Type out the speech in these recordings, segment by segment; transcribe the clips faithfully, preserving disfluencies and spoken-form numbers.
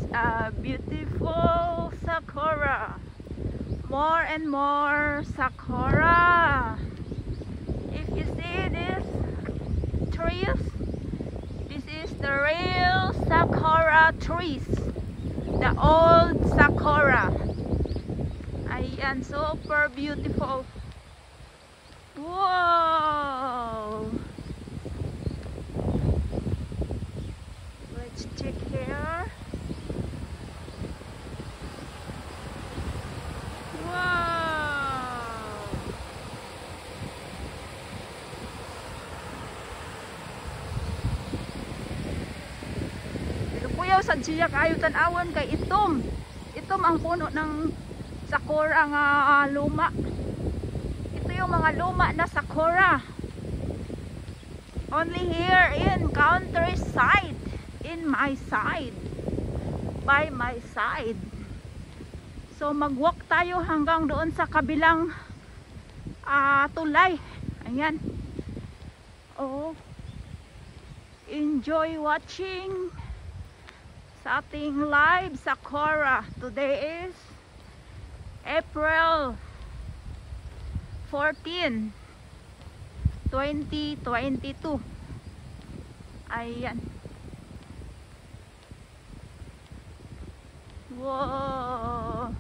a beautiful sakura. More and more sakura. If you see this trees, this is the real sakura trees. The old sakura. Ayan, super beautiful. Wow! Let's check here. Wow! Pero kuyaw sa siya kayo tan-awan kay itom. Itom ang puno ng sakura nga uh, luma. Ito yung mga luma na sakura. Only here in countryside, in my side, by my side. So mag-walk tayo hanggang doon sa kabilang uh, tulay. Ayan. Oh. Enjoy watching sa ating live sakura. Today is April fourteenth, twenty twenty-two. Ayan. Wow.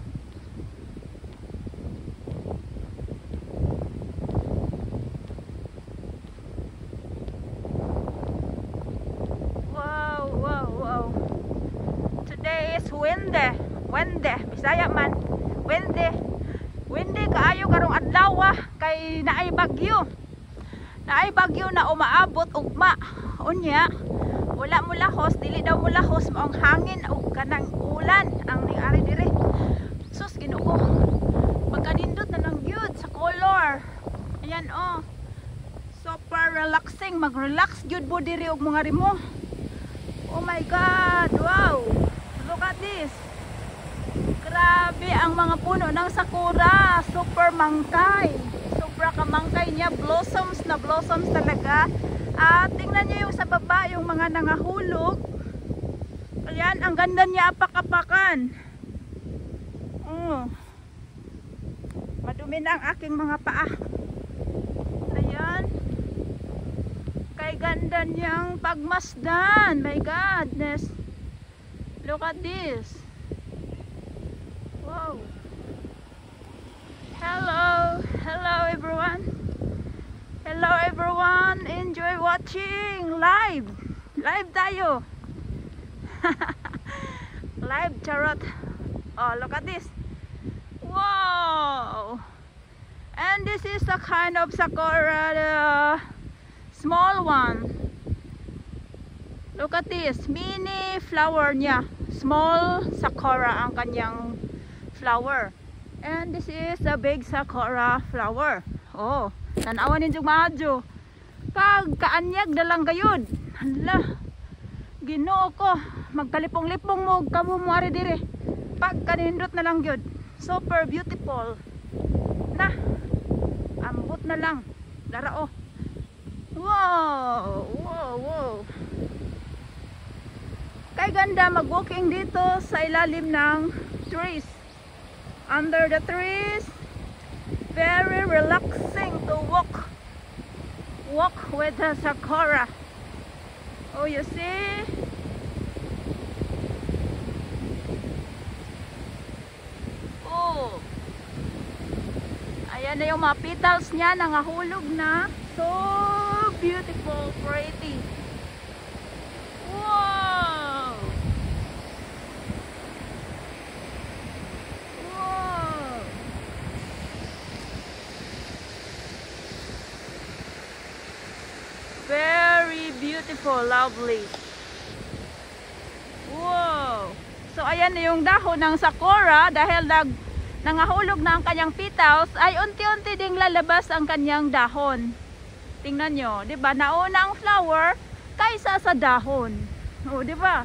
Wow, wow, wow. Today is Wednesday. Wednesday, Bisaya man. Wednesday. Wednesday kaayo karong adlaw kay naay bagyo. Naay bagyo na umaabot ugma. Unya, wala mo lahos, dili daw mo lahos maong hangin ug kanang ulan ang niari dire. Sus Ginoo. Pagkanindot na lang gyud sa color. Ayan oh. Super relaxing, mag-relax gyud mo diri og mga rimo. Oh my god, wow. Look at this. Grabe ang mga puno ng sakura. Super mangkay. Super kamangkay niya. Blossoms na blossoms talaga. At tingnan niyo yung sa baba, yung mga nangahulog. Ayan, ang ganda niya apak-apakan. Oh. Madumi na ang aking mga paa. Ayan. Kay ganda niyang pagmasdan. My goodness. Look at this. Wow. Hello, hello everyone. Hello everyone. Enjoy watching live. Live tayo. Live charot. Oh, look at this. Wow. And this is a kind of sakura, uh, small one. Look at this. Mini flower niya. Small sakura ang kanyang flower. And this is the big sakura flower. Oh, tanawan ninyo maadyo. Kag kaanyag na lang gayud. Hala. Ginoo ko, magkalipong-lipong mo kamo mo ari dire. Pag kanindot na lang gyud. Super beautiful. Na. Ambot na lang. Dara oh. Wow, wow, wow. Kay ganda mag-walking dito sa ilalim ng trees. Under the trees, very relaxing to walk. Walk with the sakura. Oh, you see? Oh. Ayan na yung mga petals niya, nangahulog na. So beautiful, pretty. Wow! Wow! Very beautiful, lovely. Wow! So ayan na yung dahon ng sakura dahil nag nangahulog na ang kanyang petals ay unti-unti ding lalabas ang kanyang dahon. Tingnan nyo, 'di ba? Nauna ang flower kaysa sa dahon. Oh, 'di ba?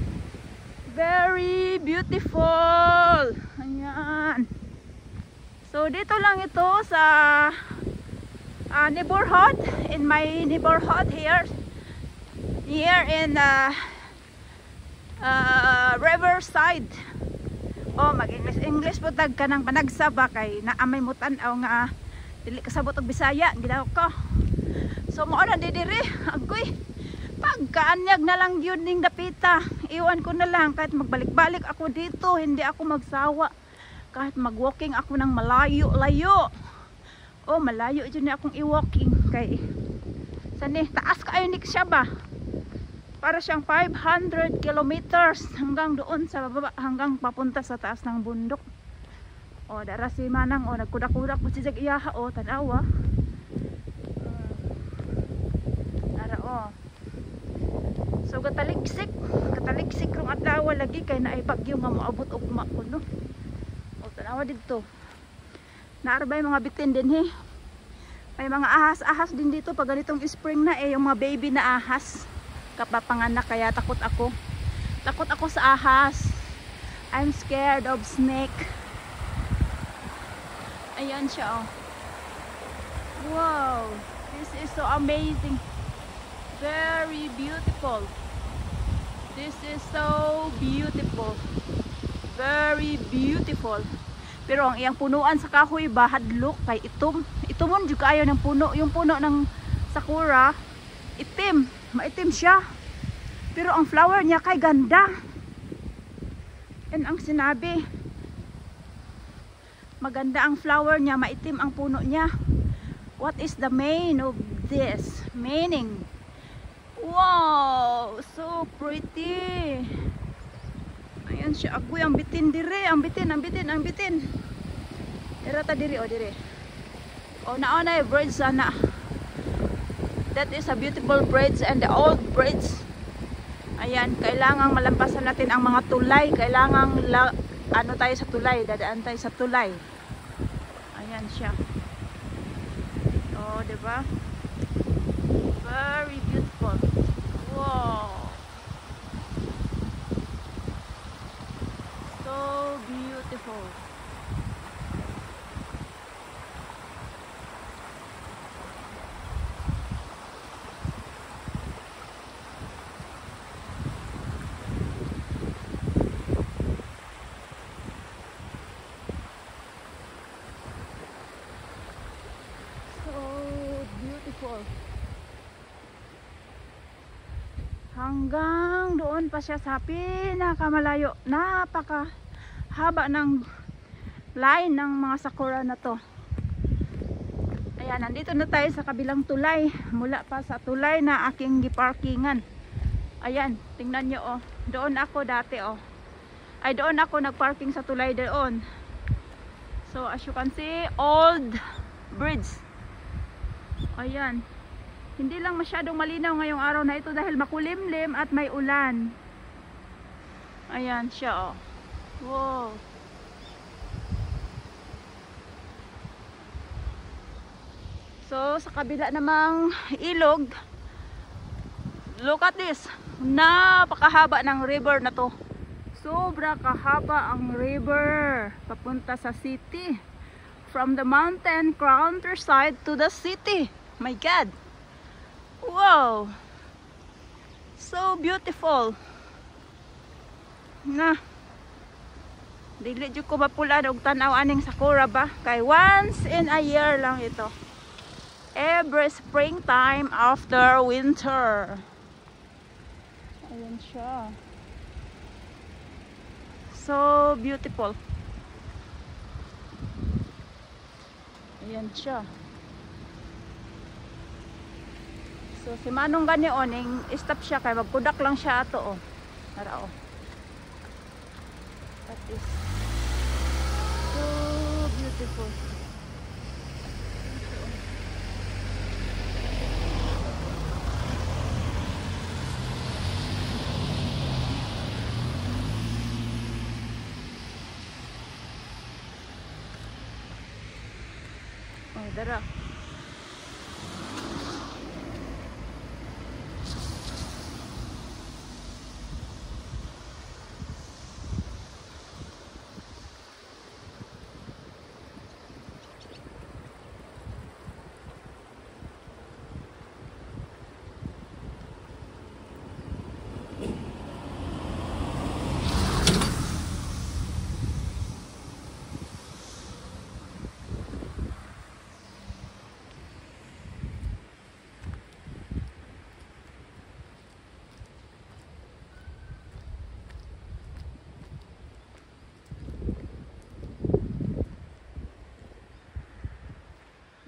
Very beautiful. Ayan. So dito lang ito sa uh, neighborhood, in my neighborhood here. Here in uh, uh, riverside. Oh, mag-English English po tag ka ng panagsaba kay naamay mo tan-aw nga dili kasabot og Bisaya gidaw ko. So mo na di diri agoy. Pagkaanyag na lang yun ning dapita. Iwan ko na lang kahit magbalik-balik ako dito, hindi ako magsawa. Kahit mag-walking ako ng malayo-layo. Oh, malayo dyan akong i-walking kay sani taas kaayo ni siya ba? Para siyang five hundred kilometers hanggang doon sa baba, hanggang papunta sa taas ng bundok. O, dara si Manang, o, nagkudak-kudak po si Iyaha, o, tanawa. Dara, o. So, kataliksik, kataliksik rong adlaw lagi, kay naipagyo nga moabot og makuno. O, tanawa dito. Naarbay mga bitin din, he. May mga ahas-ahas din dito, pag ganitong spring na, eh, yung mga baby na ahas. Kapapanganak, kaya takot ako. Takot ako sa ahas. I'm scared of snake. Ayan siya, oh. Wow, this is so amazing. Very beautiful. This is so beautiful. Very beautiful. Pero ang iyang punuan sa kahoy ba, hadlok kay itom. Itomon jud kaayo ng puno. Yung puno ng sakura, itim. Maitim siya. Pero ang flower niya kay ganda. And ang sinabi, maganda ang flower niya, maitim ang puno niya. What is the main of this? Meaning, wow, so pretty. Ayan siya, agoy ang bitin dire, ang bitin, ang bitin, ang bitin. Irata diri, o diri. O naona yung bridge sana. That is a beautiful bridge and the old bridge. Ayan, kailangang malampasan natin ang mga tulay. Kailangang la, ano tayo sa tulay, dadaan tayo sa tulay. Ayan siya. Oh, diba? Very beautiful. Wow. So beautiful. Hanggang doon pa siya sa pinakamalayo. Napaka haba ng line ng mga sakura na to. Ayan, nandito na tayo sa kabilang tulay. Mula pa sa tulay na aking giparkingan. Ayan, tingnan nyo, oh. Doon ako dati, oh. Ay, doon ako nagparking sa tulay doon. So, as you can see, old bridge. Ayan. Hindi lang masyadong malinaw ngayong araw na ito dahil makulimlim at may ulan. Ayan siya, oh. Wow. So, sa kabila namang ilog, look at this. Napakahaba ng river na to. Sobra kahaba ang river papunta sa city. From the mountain countryside to the city. My God. Wow. So beautiful. Na. Dili jud ko mapula og tan-aw aning sakura ba? Kay once in a year lang ito. Every springtime after winter. Ayan siya. So beautiful. Ayan siya. So si Manong gani oning stop siya kay magkudak lang siya ato, oh. Tara, oh. That is so beautiful. Oh, dara.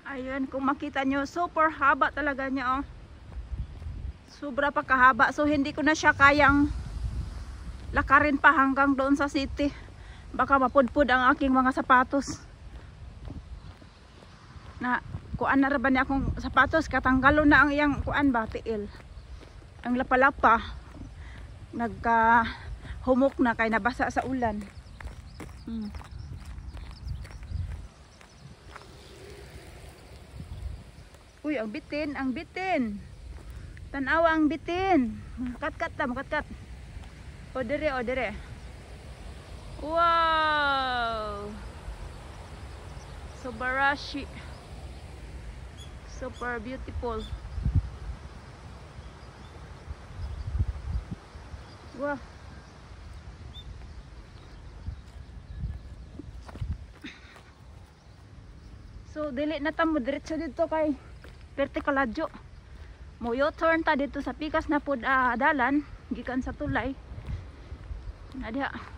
Ayun, kung makita nyo, super haba talaga niya, oh. Sobra pa kahaba. So, hindi ko na siya kayang lakarin pa hanggang doon sa city. Baka mapudpud ang aking mga sapatos. Na, kuan na ba niya akong sapatos, katanggalo na ang iyang kuan ba, tiil. Ang lapalapa, nagka humok na kay nabasa sa ulan. Hmm. Uy, ang bitin, ang bitin. Tanawa ang bitin. Kat-kat ta, kat-kat. O dire, o dire. Wow! Subarashi. Super beautiful. Wow. So, dili na ta mo diretso dito kay Pertikaladyo. Mo U-turn ta dito sa pikas na pud uh, dalan gikan sa tulay. Na diha.